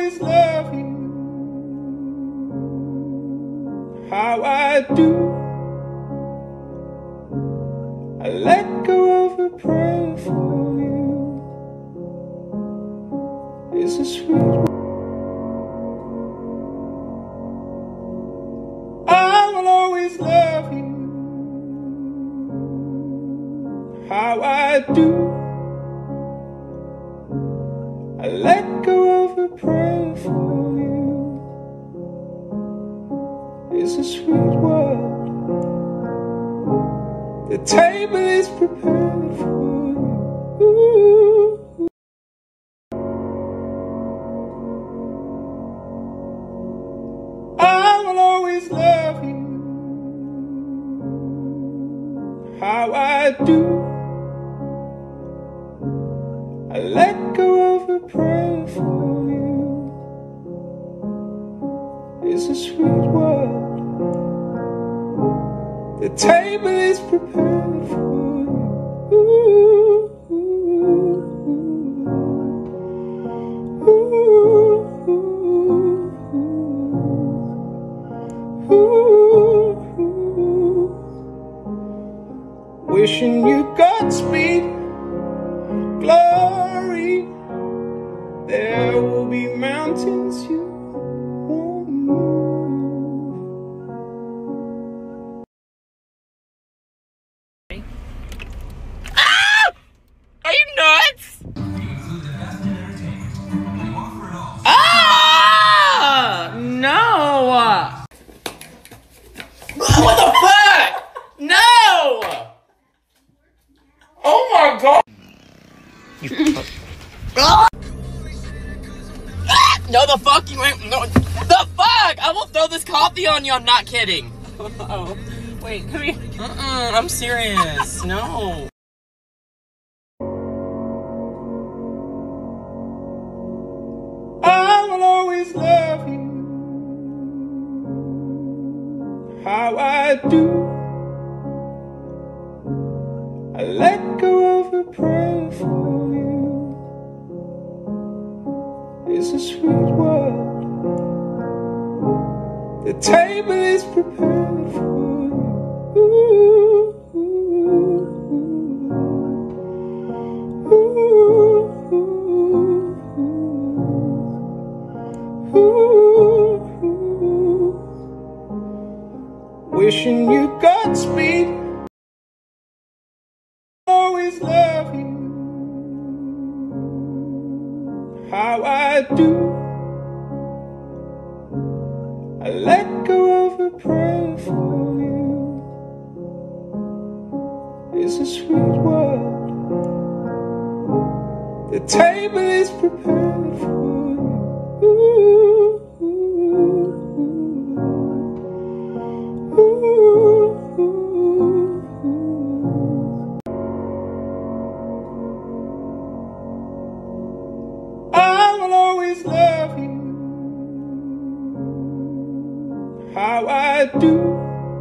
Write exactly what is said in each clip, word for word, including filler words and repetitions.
always love you. How I do. I let go of a prayer for you. It's a sweet one. I will always love you. How I do. I let go of a prayer for you. It's a sweet world. The table is prepared for you. Ooh. I will always love you. How I do. I let go of a prayer for you. It's a sweet world. The table is prepared for you. Ooh, ooh, ooh, ooh, ooh. Wishing you Godspeed, glory. There will be mountains you won't move. Ah! Are you nuts? Ah! No! What the fuck? No! Oh my god! No, the fuck you ain't. No, the fuck! I will throw this coffee on you. I'm not kidding. Oh, wait, come here. Uh-uh, I'm serious. No. I will always love you. How I do. I let go of a prayer for you. It's a sweet world. The table is prepared for you. Ooh, ooh, ooh, ooh, ooh, ooh. Wishing you Godspeed. Always love you. How I do. I let go of a prayer for you. It's a sweet world. The table is prepared for you. Ooh, ooh, ooh, ooh, ooh. I will always love you. How I do.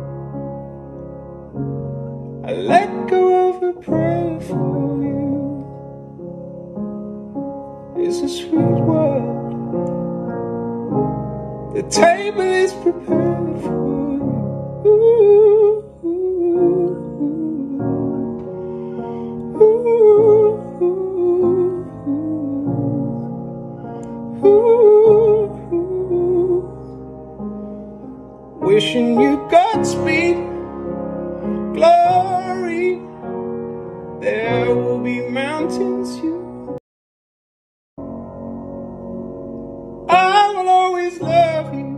I let go of a prayer for you. It's a sweet world. The table is prepared for you. Ooh, ooh, ooh, ooh. Wishing you Godspeed, glory. There will be mountains you won't move. I will always love you. How I do. I let go of a prayer for you. It's a sweet world. The table is prepared for you. Ooh, ooh, ooh, ooh. Wishing you Godspeed, glory. There will be mountains you. I will always love you.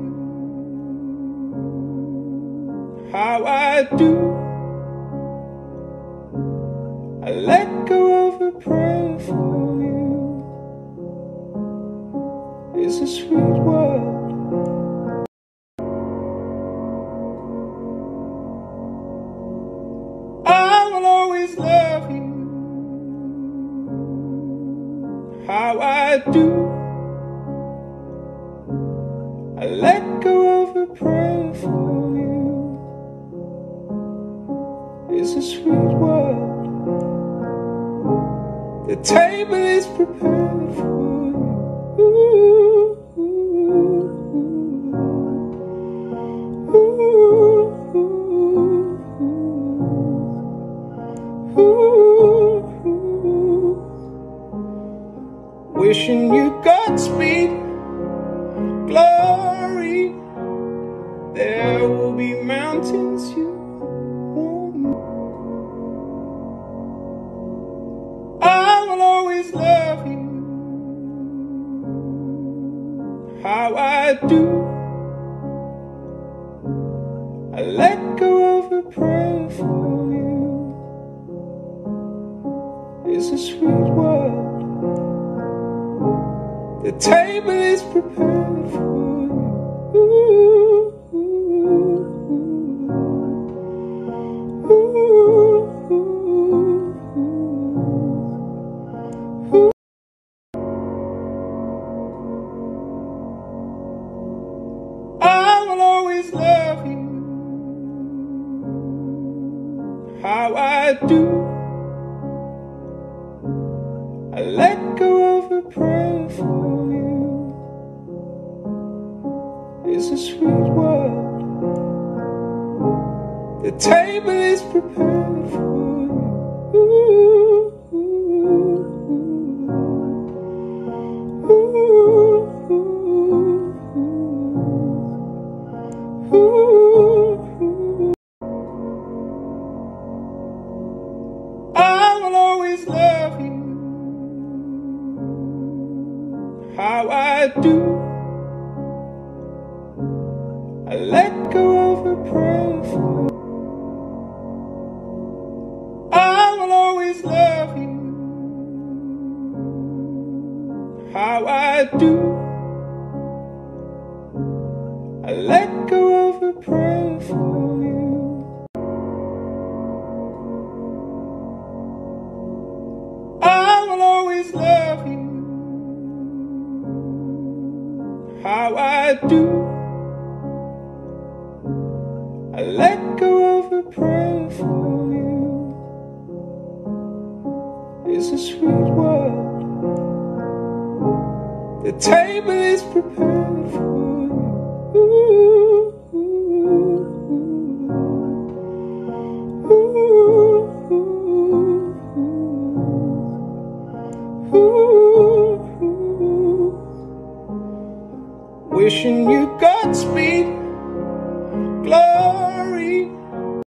How I do. I let go of a prayer for you. It's a sweet world. I will always love you. How I do. I let go of a prayer for you. It's a sweet world. The table is prepared for you. Ooh, ooh. Ooh, wishing you Godspeed, glory. There will be mountains you won't know. I will always love you how I do. I let go of a prayer for you. It's a sweet world. The table is prepared for you. Ooh, ooh, ooh, ooh, ooh. I will always love you how I do. I let go of a prayer for you. It's a sweet world. The table is prepared for you. Ooh, ooh, ooh, ooh, ooh. I will always love you how I do. I let go of a prayer for you. I will always love you how I do. I let go of a prayer for you. I will always love you how I do. I let go of a prayer for you. It's a sweet world. The table is prepared for you.